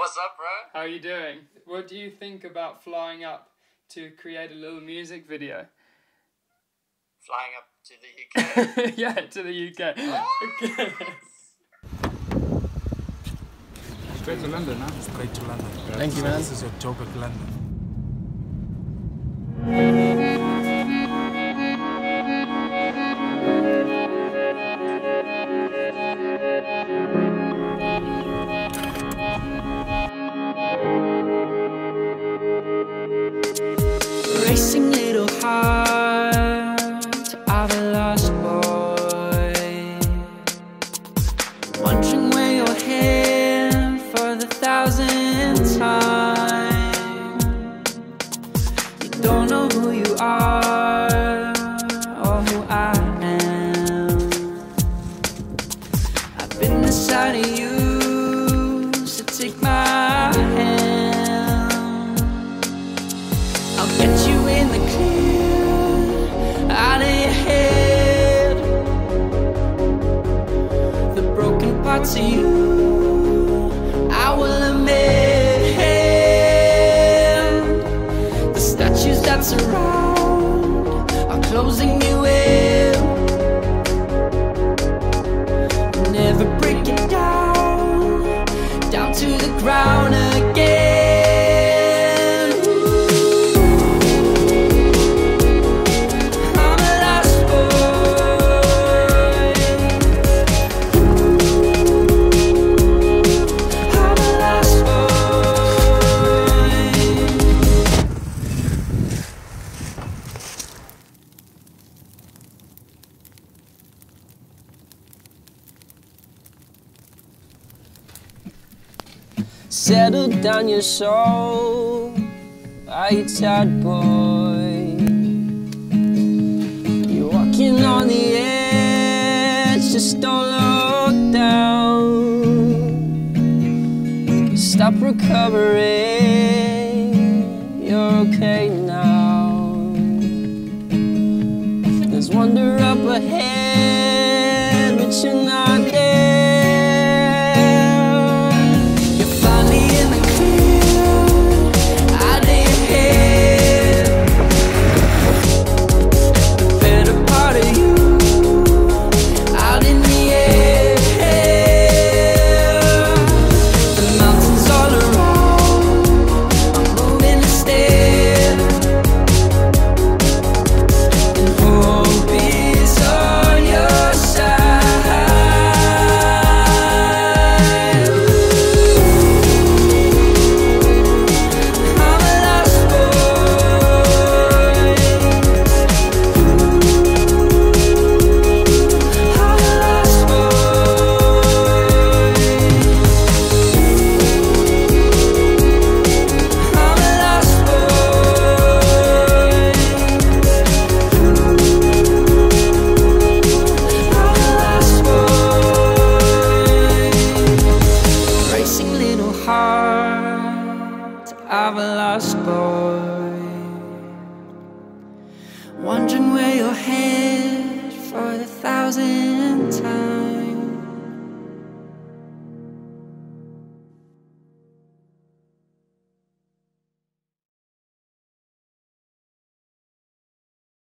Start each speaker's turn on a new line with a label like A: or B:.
A: What's up, bro?
B: How are you doing? What do you think about flying up to create a little music video?
A: Flying up to the UK?
B: Yeah, to the UK. Okay.
C: Straight to London, huh? Straight to London.
B: Thank you, man.
C: This is your Joburg, London.
D: Racing little heart of a lost boy, wondering where you're heading for the 1000th time. You don't know who you are or who I am. I've been inside of you, so take my hand. I'll get you in the clear, out of your head. The broken parts of you, I will amend. The statues that surround are closing you in. Never break it down, down to the ground again. Settle down your soul, are you tired, boy? You're walking on the edge, just don't look down. Stop recovering, you're okay now. There's wonder up ahead, but you're not there. Of a lost boy, wondering where you're headed for the 1000th